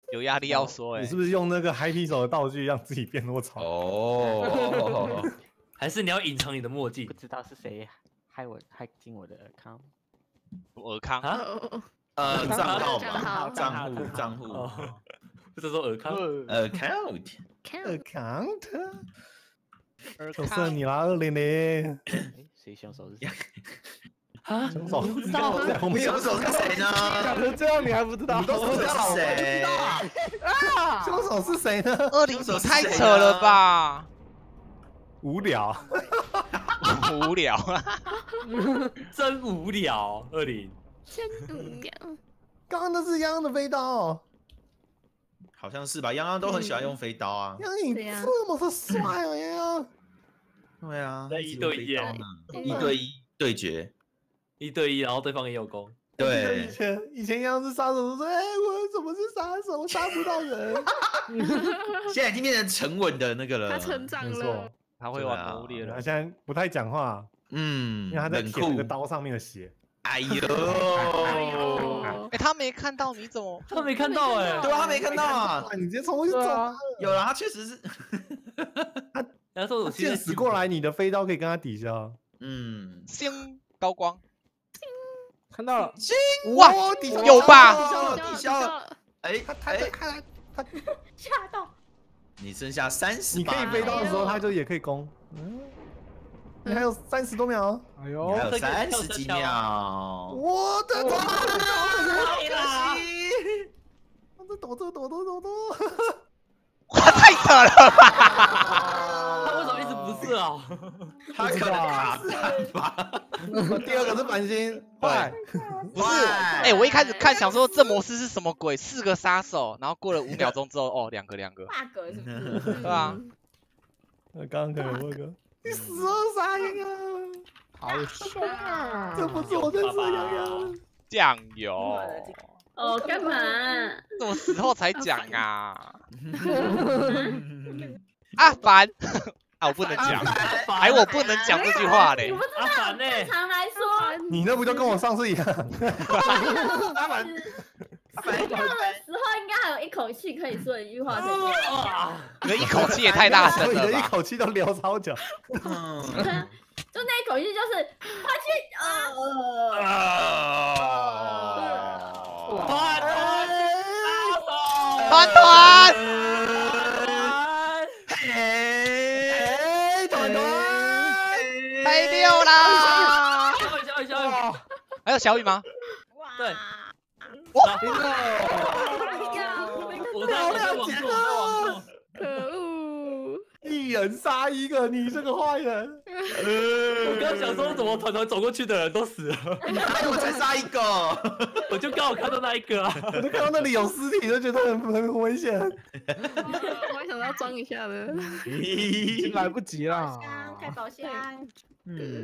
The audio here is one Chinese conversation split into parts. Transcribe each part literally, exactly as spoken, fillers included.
有压力要说哎。 你是不是用那个嗨皮手的道具让自己变弱潮？ 哦， 还是你要隐藏你的墨镜不？知道是谁害我害进我的 account。 尔康啊？ 呃，账号账吧， 号账户账户哦，不是说尔康？ ，account。 看 account， 尔就剩康， 你啦，二零零。 哎，谁凶手是谁？ 啊？ 凶手， 不知道我们凶手是谁呢？ 讲成这样你还不知道？ 你都凶手是谁？ 凶手是谁呢？ 二零凶手是太谁扯了吧？ 无聊， 无聊啊！ 真无聊，二零。 真无聊。 刚刚那是泱泱的飞刀哦。 好像是吧，泱泱都很喜欢用飞刀啊。 泱泱，你对啊这么的帅哦，泱泱。 对啊， 在一对一呢，一对一对决。 一对一，然后对方也有功。 以对， 前以前泱泱是杀手，都说哎，我怎么是杀手，我杀不到人。 现在已经变成沉稳的那个了。 他成长了没错，， 他会玩魔物猎人， 他现在不太讲话， 嗯， 因为他在冷舔那个酷。 刀上面的血。 哎呦， 哎呦， 哎，他没看到你怎么？ 他没看到哎， 对啊，他没看到啊。 你直接冲过去揍对啊他， 有了，他确实是。 然后说我剑死过来，你的飞刀可以跟他抵消。 嗯， 星高光， 看到了， 哇， 抵消有吧抵消了， 抵抵消了。哎他他哎， 他他， 吓到。 你剩下三十， 你可以飞刀的时候，他就也可以攻。嗯，你还有三十多秒。 你哎呦还，有三十几秒。 我的天！ 来啦！ 我这躲躲躲躲躲躲。 哇，太扯了吧！ 他为什么一直不是啊？ 他可能卡弹吧。 第二个是繁星，坏。 不是，哎，我一开始看想说这模式是什么鬼？四个杀手，然后过了五秒钟之后，哦，两个两个， bug 是不是？ 对啊， 那刚刚可能那个，你死了啥呀？ 好啊这不是我认识的洋洋。 酱油， 哦，干嘛？ 这么时候才讲啊？阿凡，啊，我不能讲，哎，我不能讲这句话嘞你。不知道， 阿凡呢？ 正常来说， 你那不就跟我上次一样？ 阿凡，阿凡， 睡觉的时候应该还有一口气可以说一句话。 啊！ 你的一口气也太大声你的一了吧？ 口气都聊超久。 嗯， 就那一口气就是他去啊， 啊， 团团团团， 哎，团团， 太溜啦！ 小雨小雨小雨， 还有小雨吗？ 对， 哇， 我在我在网络，我在网络。 可恶！ 一人杀一个，你这个坏人。 我刚想说，怎么团团走过去的人都死了， 哎，我才杀一个。 我就刚好看到那一个啊。 我就看到那里有尸体，就觉得很很危险。 我还想要装一下的， 已经来不及了。 开宝箱， 嗯，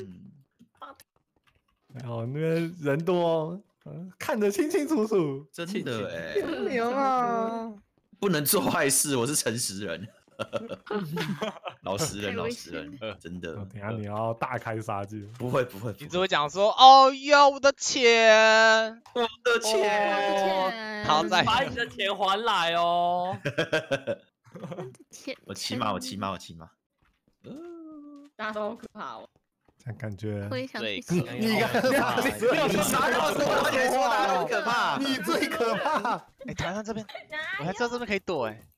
然后那边人多，嗯，看得清清楚楚。 真的哎， 牛啊！ 不能做坏事，我是诚实人。老实人， 太危老实人，真的等下你要大开杀戒。 不会不会， 你只会讲说，哦哟，我的钱， 我的钱。 好在把你的钱还来哦。 钱， 我骑马，我骑马，我骑马。 大家都好可怕哦。 这样感觉我也想对去骑。 你刚刚你只有你杀到什么？ 你说他很可怕。 你最可怕。 哎，台湾这边，我还知道这边可以躲哎。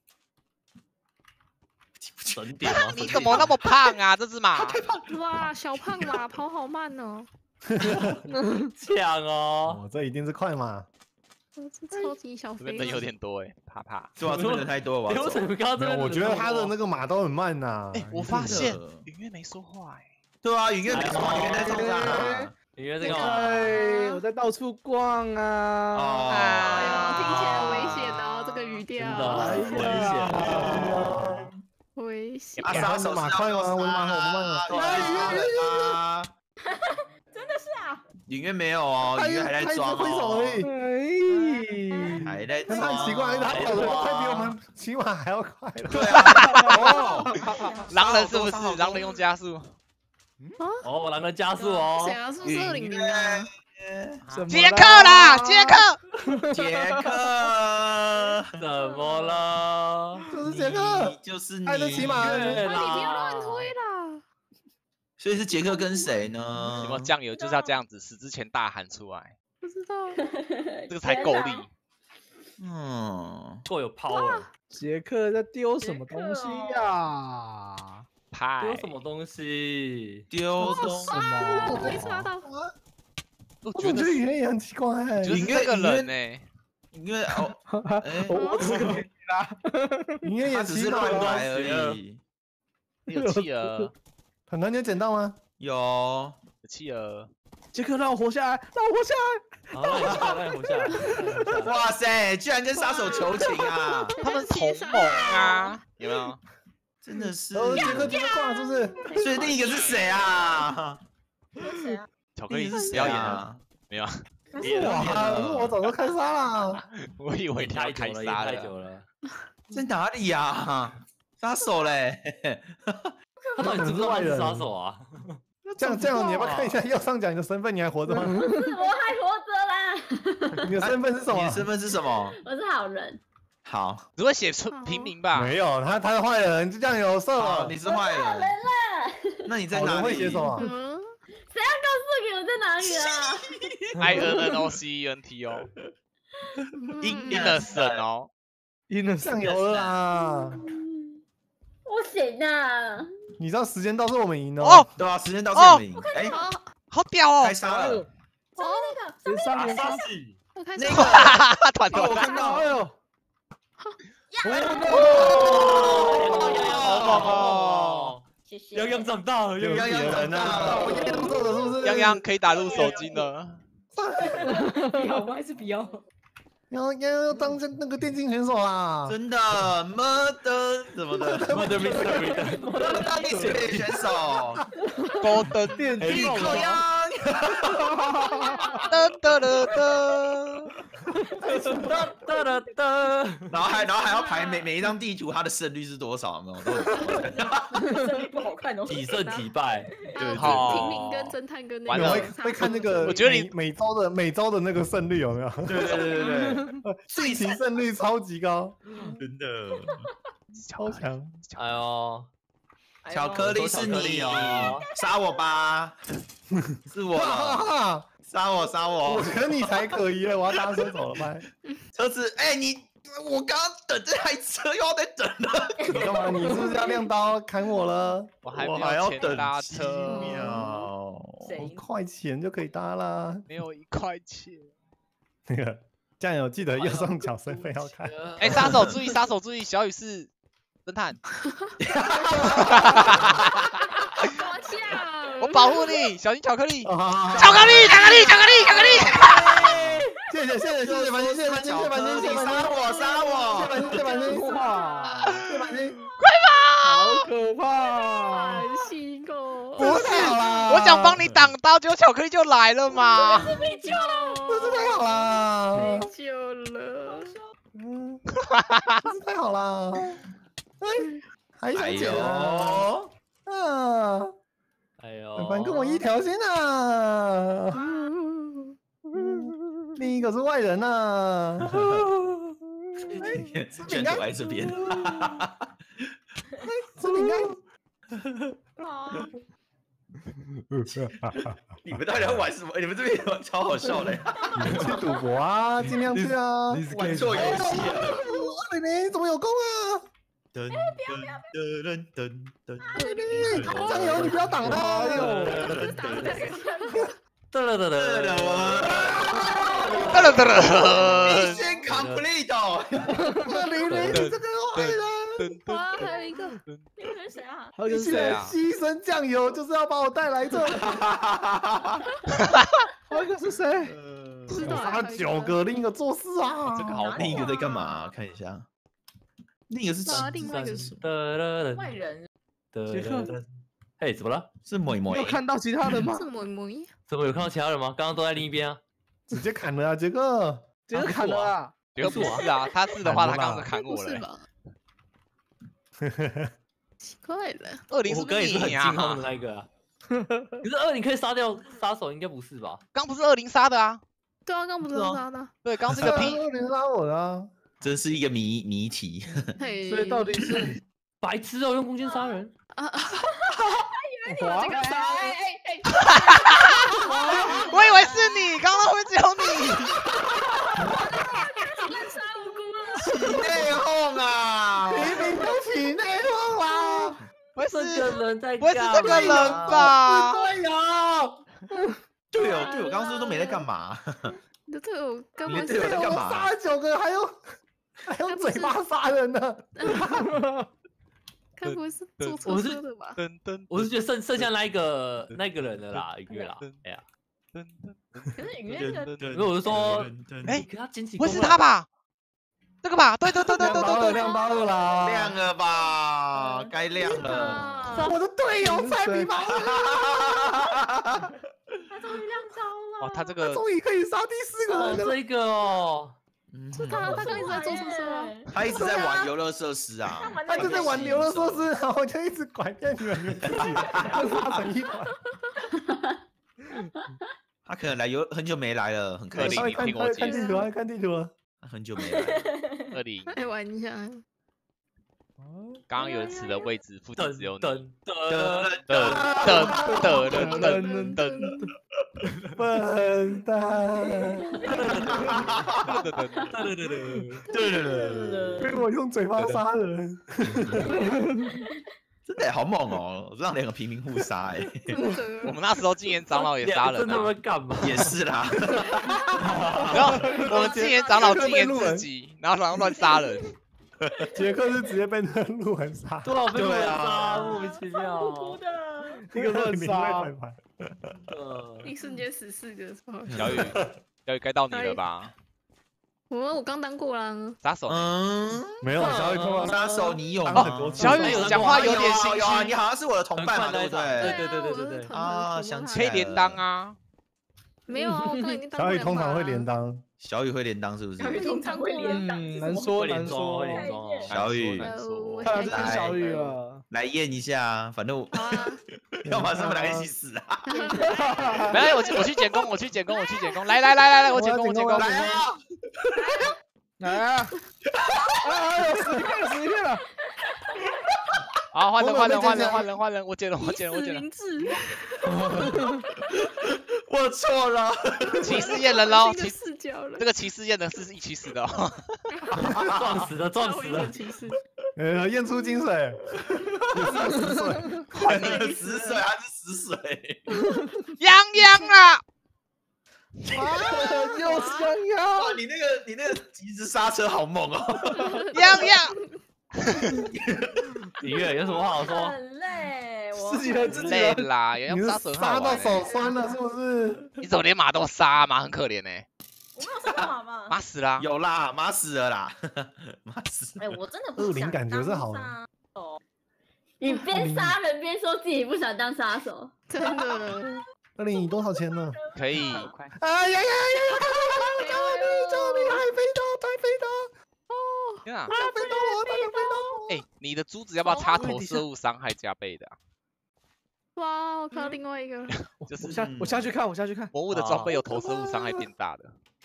省点吗？ 你怎么那么胖啊？这只马？ 哇，小胖马跑好慢哦， 强哦？ 哦，这一定是快马。 这超级小飞这边人有点多哎，怕怕。 对啊，这边人太多了吧？ 为什么刚刚这边？ 没有，我觉得他的那个马都很慢呐。 哎，我发现真的云月没说话哎。 对啊，云月没说，云月在冲啊。 你约这个吗？ 哎，我在到处逛啊！ 哦， 哎呦，听起来很危险哦，这个语真调， 的危险。 危险。 啊，杀手马快吗？我的马好慢啊！ 啊！ 真的是啊， 云月没有哦，云月还在装挥手而已。 哎， 还在他装。 很奇怪，他跑的快比我们骑马还要快了。 对啊。 狼人是不是？狼人用加速。 哦，狼人加速哦谁。啊？是不是二零零啊？ 什么杰克啦，杰克， 杰克， 怎么了？ 就是杰克你，就是你， 爱的骑马对你不要啦乱推啦！ 所以是杰克跟谁呢？ 有没有酱油就是要这样子，死之前大喊出来， 不知道， 这个才够力。 嗯， 够有 power。 杰克在丢什么东西呀？ 派丢什么东西？ 丢东什么？ 我没擦到。 我觉得我觉得语言也很奇怪。 就是这个人呢， 因为哦，哎， 我我只是个便宜啦。 语言也他只是奇怪哦。 乱来而已。 你有企鹅， 很难，你有捡到吗？ 有， 有企鹅， 杰克让我活下来，让我活下来。 好，让你下来，让你活下来。让你活下来哇塞，居然跟杀手求情啊！ 他们同盟啊，有没有？ 真的是， 哦，杰克杰克挂了是不是？ 所以另一个是谁啊？ 谁啊？ 巧克力另一个是不要演了， 啊？ 没有， 别了别哇， 了， 我早就开杀了。 我以为演你要太久了，演开杀太久了。 了。 在哪里呀？杀手嘞！ 他到底知不知道他是杀手啊？ 这样这样，你要不要看一下右上角你的身份？你还活着吗？ 是我还活着啦， 你的身份是什么你的？身份是什么？ 我是好人。 好， 只会写出平民吧？ 没有，他他是坏人，就这样有色好， 了。 你是坏人。那你在哪里？ 好人会写什么？ 嗯， 谁要告诉你我在哪里啊？ I N N O C E N T 哦 ，innocent 哦， 酱油了啦！ 不行啊！ 你知道时间到是我们赢了哦， 对啊，时间到是我们赢。哎， 好， 好屌哦开！杀了。 哦， 谁杀人杀？ 我看那一下个， 团哦，我团， 看到哎呦， 好猛哦！ 谢谢。 洋洋长大了，洋洋洋洋长大了我洋洋做的是不是？ 洋洋可以打入手机了， 不要，我还是不要。 要要要当那个电竞选手啦！ 真的，murder 怎么的 ，Murder Mystery 的， ？murder 当地水选手， 高登电竞一口羊。 噔噔噔噔， 哒哒哒。 然后还然后还要排每每一张地图它的胜率是多少，有没有？都有声音不好看哦。 体胜体败， 对好平民跟侦探跟那完了我会个会看那个， 我觉得你每周的每周的那个胜率有没有？ 对对对对对， 最期胜率超级高， 真的。 超强。 哎呦， 巧克力是你哦，杀我吧，是我了，杀我杀我我， 觉得你才可疑了，我要搭车走了，拜。 车子，哎你，我刚刚等这台车又要再等了， 你干嘛？你是不是要亮刀砍我了？ 我还我没有钱还要等搭七车， 秒。 五块钱就可以搭啦。 没有一块钱。 那个酱油记得右上角身份要看。 哎，杀手注意，杀手注意，小雨是侦探， 多呛！ 我保护你，小心巧克力，巧啊克力，巧克力，巧克力，巧克力。 谢谢谢谢谢谢凡心，谢谢凡心，谢谢凡心，谢谢凡心， 杀我杀我， 谢谢凡心，谢谢凡心， 哇， 谢谢凡心， 好可怕！ 很辛苦， 不是， 太好啦！ 我想帮你挡刀，结果巧克力就来了嘛。 被救了， 这是太好啦！ 被救了， 嗯，这是太好啦！哎，还想哎捡啊？ 呦， 啊， 哎呦， 本凡跟我一条心啊！另一个是外人呐。 卷土在这边， 吃饼干。 好， 你们到底在玩什么？你们这边玩超好笑的， 你们去赌博啊，尽量去啊！ 玩错游戏了。 磊磊怎么有功啊？ 噔噔噔噔磊磊，酱油你不要挡他！哎呦， 哒啦哒哒哒， 噔噔噔噔 ，Mission complete。 磊磊，你这个坏人！ 噔噔哇，还有一个， 那个是谁啊？ 还有你现在谁啊？ 牺牲酱油就是要把我带来这。 还有一个是谁？ 知道我杀了九个，另一个做事啊！ 这个好另一个在干嘛？看一下，另一个是那另外一个是哒啦外人。 杰克哒。嘿，怎么了？ 是美美你有，看到其他人吗？ 是模模一， 怎么有看到其他人吗？刚刚都在另一边啊。 直接砍了啊，杰克！ 杰克砍了啊！ 这个不是啊，他是的话，他刚刚砍不我了。 是吧？奇怪了， 二零是我刚也是很你呀惊慌的那一个啊。 可是二零可以杀掉杀手，应该不是吧？ 刚不是二零杀的啊？ 对啊，刚不是是哦杀的。 对，刚这个 P 二零拉我的啊， 真是一个谜谜题。 嘿， 所以到底是白痴哦，用弓箭杀人。 啊， 滑这个杀，哎哎我以为是你，刚刚会只有你。 杀无辜了。 起内讧啊！ 明明就起内讧啦， 不会这是个人在不会是干这个人嘛吧？ 队友， 队友队友刚刚是不是都没在干嘛？ 你的队友根你的本是队友在干嘛我杀了九个，还用还用嘴巴杀人呢？ 该不会是坐错我是车的吧？ 噔噔， 我是觉得剩剩下那一个那个人了啦，一个啦。哎呀， 噔噔可是雨燕那个因为我是说， 哎你跟他捡起不弓了会是他吧？这个吧？对对对对对亮到二， 对对。 亮到二啦！ 亮了吧，该亮了。 啊， 我的队友菜比马二， 他终于亮招了。 哦，他这他个终于可以杀第四个哦， 人了。 这个哦， 是他，他刚一直在坐错车啊。 他一直在玩游乐设施啊， 他就在玩游乐设施，然后我就一直拐骗你们，你们自己杀成一团。 他可能来游很久没来了，很开心二零。 他会看，他会看地图，他会看地图。 他很久没来了。 二零， 来玩一下， 刚刚有人死的位置附近只有噔你。 噔噔噔， 噔噔噔噔噔噔。 笨蛋，被我用嘴巴杀人。 真的好猛哦，让两个平民互杀哎。 我们那时候禁言长老也杀人真的啊， 会干嘛？ 也是啦， 然后我们禁言长老禁言自己，然后然后乱杀人。 杰克是直接被那路人杀， 多少被人对啊杀，莫名其妙。 无辜的。 一个乱杀。 呃一瞬间死四个，超好笑小雨，小雨该到你了吧？ 我我刚当过啦， 杀手， 嗯， 没有，小雨空杀手你有当吗？ 很多次小雨讲话有有点心啊有啊， 虚你，好像是我的同伴嘛，对不对对？ 对对对对对啊想起来可以连当啊。 没有啊，我刚已经当过小雨两把了通常会连。当， 小雨会连当是不是？ 小雨通常会连当， 嗯，难说难会连装， 说会。连装哦。 小雨呃， 难说我看来这想一下是小雨了。 来验一下，反正我好啊， 要么是我们两个一起死啊！ 没来，我去我去捡工，我去捡工，我去捡工。来来来来来，我捡工，我捡工。 来来啊！ 来啊！啊，有死一片了，死一片了！ 好，换人换人换人换人换人，我捡了我捡了我死捡了。 明志， 我错了， 骑士验人喽， 新的骑视角了这。个骑士验的是一起死的哦。 撞死了，撞死了。 骑士， 呃，验出金水， 还你死水还是死水？ 泱泱啦， 又香呀！ 哇，你那个你那个及时刹车好猛哦！ 泱泱， 李月有什么话好说？ 很累，我自己人自己累人， 啦，也要你是杀手很杀到好玩欸。 手酸了是不是？ 你怎么连马都杀？马很可怜呢， 我没有说干嘛嘛。 马死啦。 有啦，马死了啦，马死了。 哎，我真的不恶灵想感觉是好的当杀手。你边杀人边说自己不想当杀手， 真的。 二零，你多少钱呢？ 可以， 快！ 哎呀呀呀！救命！救命！还飞刀，还飞刀， 天啊！ 他飞刀我，他飞刀哎，你的珠子要不要插投射物伤害加倍的啊？ 哇，我看到另外一个了。 就是我下我下去看，我下去看。 魔物的装备有投射物伤害变大的。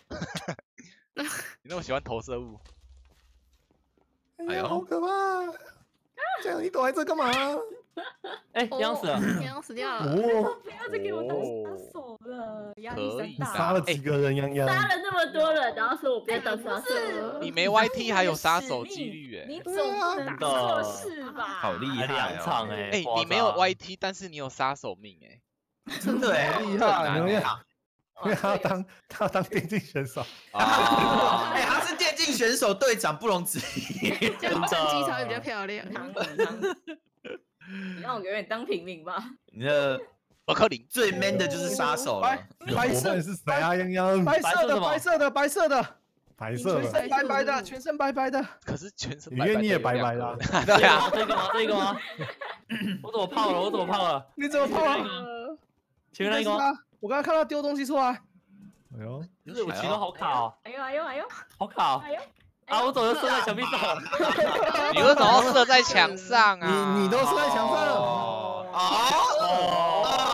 你那么喜欢投射物？ 我！哎呀，好可怕！这样你躲在这干嘛？ 哎，央死了。 杨洋死掉了。 哦， 不要再给我当杀手了，压力山可以大。 你杀了几个人？泱泱， 杀了那么多人，然后说我不要当杀手了， 你没 Y T 还有杀手几率哎。 你总不能做事吧？ 好厉害两哦！ 场哎， 哎，你没有 Y T，但是你有杀手命哎。 真的哎， 厉害！ 很难因为啊因为他要当他要当电竞选手， 啊， 哎，他是电竞选手队长，不容置疑。 这样战绩才会比较漂亮。 当当，你让我永远当平民吧。 你的伯克林， 最 man 的就是杀手了白。白伙色伴是谁啊？泱泱， 白色的， 白色什么白色的，白色的， 白色的， 全身白白的，全身白白的。 可是全身雨燕你也白白的啊， 对啊， 这个吗？这个吗？我怎么泡了？我怎么泡了？ 你怎么泡啊？ 前面那个吗？ 我刚刚看到丢东西出来。 哎呦， 不是我骑的好卡哦， 哎呦哎呦哎呦好卡哦！ 哎呦！ 啊，我怎么射在墙壁上？ 你为什么要射在墙上啊？ 你你都是在墙上， 哦哦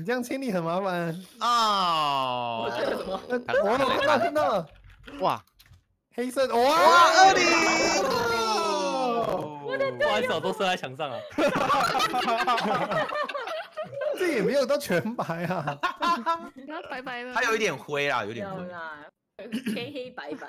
这样清理很麻烦。 哦， 这什么？ 呃我有看到看到了， 哇黑色哇哇二零， 不好意思，我都射在墙上啊。 这也没有到全白啊。 然后白白的。 它有一点灰啦，有点灰。 有啦，黑黑白白。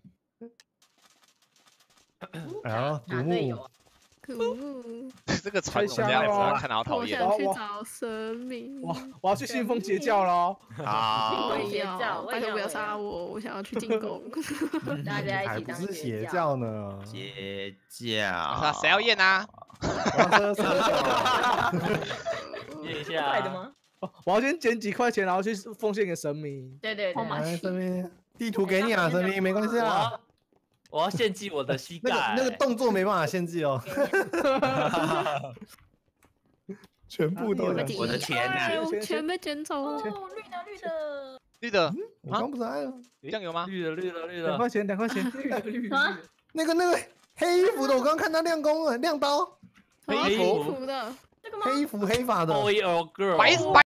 哎呀，古墓哪队友啊？ 可恶！ 这个传统这样子啊，看好讨我厌。 想去找神明。 我我要去信奉邪教喽。 好我，也不要， 要我也要拜托不要杀我，我想要去进攻。 大家一还不起当是邪教。 教呢。 邪教啊，谁要验啊？ 验一快下的？吗？ 我要先捡几块钱，然后去奉献给神明。 对对对， 来，神明地图给你啊，神明没关系我啊。 要我要献祭我的膝那个盖。 那个动作没办法献祭哦，全部都有。 我的钱啊哎我钱被捡走哦， 了。 绿的绿的， 绿的， 我刚不是按了酱油吗？ 绿的绿的绿的。 两块钱，两块钱。 啊， 那个那个黑衣服的，我刚刚看他亮弓了，亮刀， 黑黑衣服服的。 这个吗？ 黑衣服黑发的。 Boy or girl？ 白白